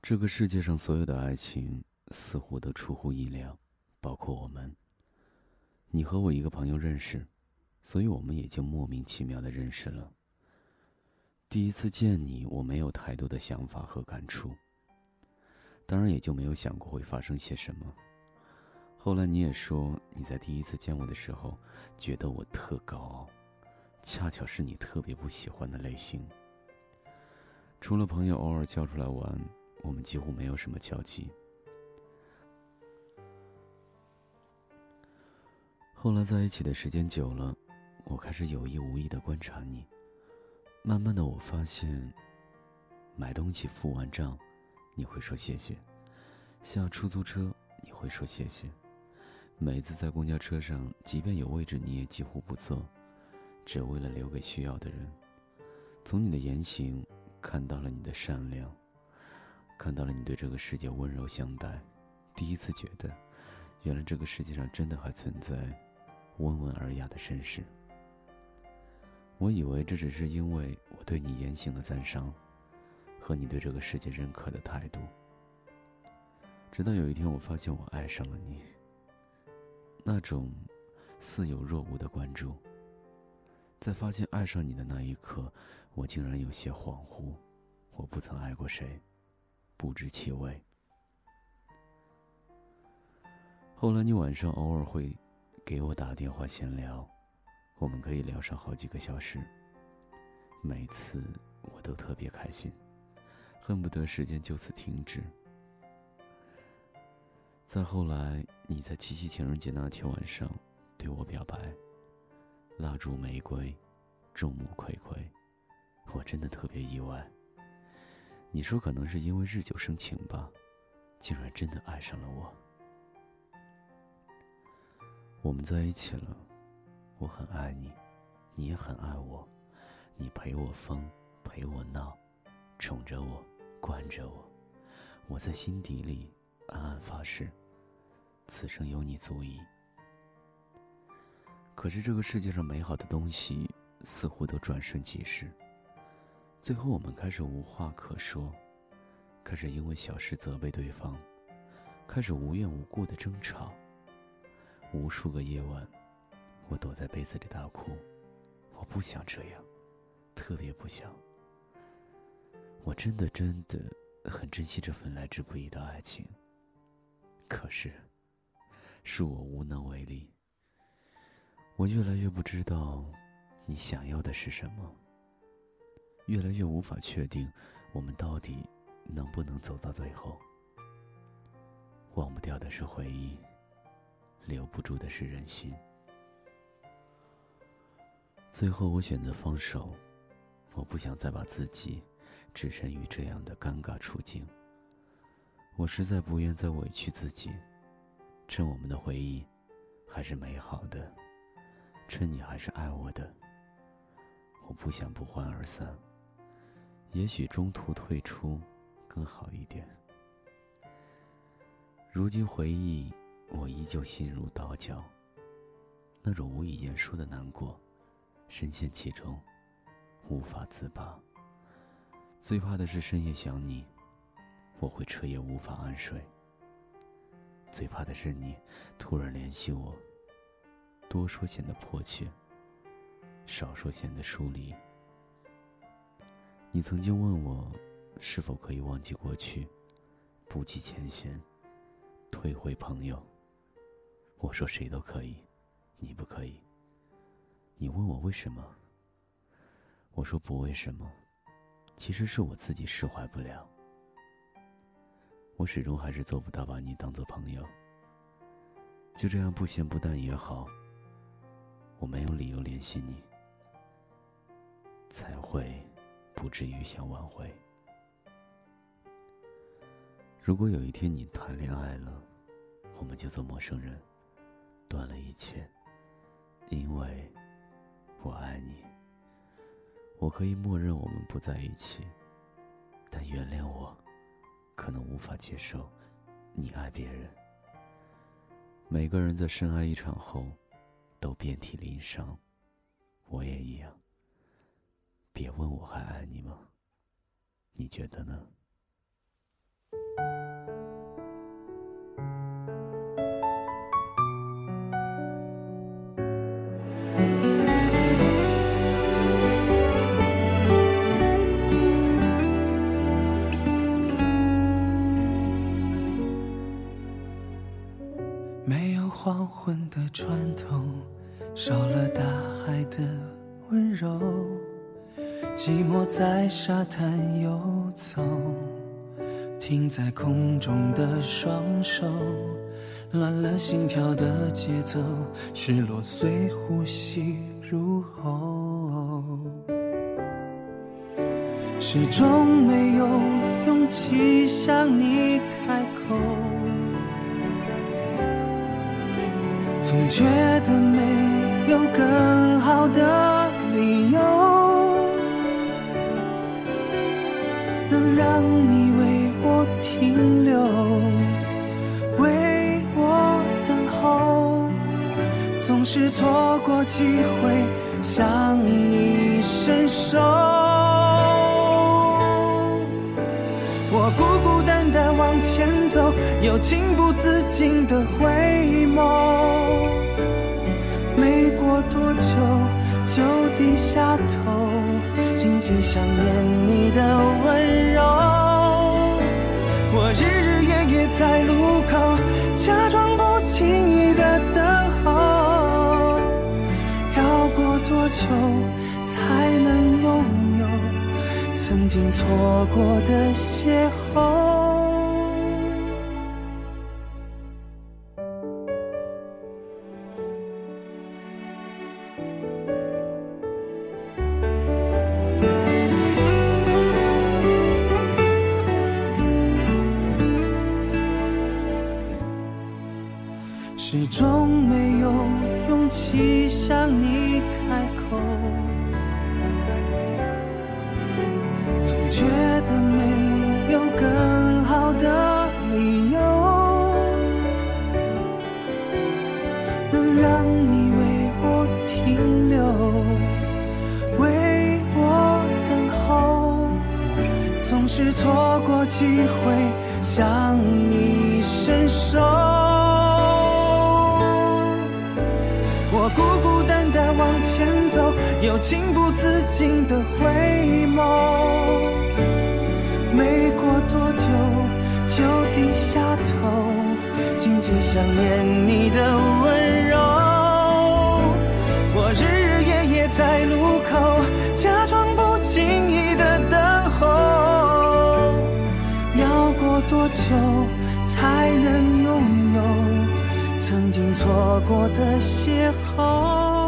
这个世界上所有的爱情似乎都出乎意料，包括我们。你和我一个朋友认识，所以我们也就莫名其妙地认识了。第一次见你，我没有太多的想法和感触，当然也就没有想过会发生些什么。后来你也说，你在第一次见我的时候，觉得我特高傲，恰巧是你特别不喜欢的类型。除了朋友偶尔叫出来玩，我们几乎没有什么交集。后来在一起的时间久了，我开始有意无意地观察你。慢慢的我发现，买东西付完账，你会说谢谢；下出租车，你会说谢谢；每次在公交车上，即便有位置你也几乎不坐，只为了留给需要的人。从你的言行看到了你的善良，看到了你对这个世界温柔相待。第一次觉得，原来这个世界上真的还存在温文尔雅的绅士。我以为这只是因为我对你言行的赞赏，和你对这个世界认可的态度。直到有一天我发现我爱上了你，那种似有若无的关注。在发现爱上你的那一刻，我竟然有些恍惚，我不曾爱过谁，不知其味。后来你晚上偶尔会给我打电话闲聊，我们可以聊上好几个小时，每次我都特别开心，恨不得时间就此停止。再后来，你在七夕情人节那天晚上对我表白，蜡烛玫瑰，众目睽睽，我真的特别意外。你说可能是因为日久生情吧，竟然真的爱上了我。我们在一起了，我很爱你，你也很爱我。你陪我疯，陪我闹，宠着我，惯着我。我在心底里暗暗发誓，此生有你足矣。可是这个世界上美好的东西似乎都转瞬即逝，最后我们开始无话可说，开始因为小事责备对方，开始无缘无故的争吵。无数个夜晚，我躲在被子里大哭，我不想这样，特别不想。我真的很珍惜这份来之不易的爱情，可是恕我无能为力。我越来越不知道你想要的是什么，越来越无法确定我们到底能不能走到最后。忘不掉的是回忆，留不住的是人心。最后我选择放手，我不想再把自己置身于这样的尴尬处境。我实在不愿再委屈自己，趁我们的回忆还是美好的，趁你还是爱我的，我不想不欢而散。也许中途退出更好一点。如今回忆，我依旧心如刀绞，那种无以言说的难过，深陷其中，无法自拔。最怕的是深夜想你，我会彻夜无法安睡。最怕的是你突然联系我，多说显得迫切，少说显得疏离。你曾经问我，是否可以忘记过去，不计前嫌，退回朋友。我说谁都可以，你不可以。你问我为什么，我说不为什么，其实是我自己释怀不了。我始终还是做不到把你当作朋友。就这样不咸不淡也好，我没有理由联系你，才会不至于想挽回。如果有一天你谈恋爱了，我们就做陌生人，断了一切，因为我爱你。我可以默认我们不在一起，但原谅我，可能无法接受你爱别人。每个人在深爱一场后，都遍体鳞伤，我也一样。别问我还爱你吗？你觉得呢？ 昏的船头，少了大海的温柔，寂寞在沙滩游走，停在空中的双手，乱了心跳的节奏，失落随呼吸入喉，始终没有勇气向你开口，总觉得没有更好的理由能让你为我停留，为我等候，总是错过机会向你伸手。我孤孤单单往前走，又情不自禁的回眸，没过多久就低下头，紧紧想念你的温柔。我日日夜夜在路口，假装不经意的等候，要过多久才能拥有曾经错过的邂逅？始终没有勇气向你开口，总觉得没有更好的理由能让你为我停留，为我等候，总是错过机会向你伸手。我孤孤单单往前走，又情不自禁的回眸，没过多久就低下头，紧紧想念你的温柔。我日日夜夜在路口，假装不经意的等候，要过多久才能拥有曾经错过的邂逅？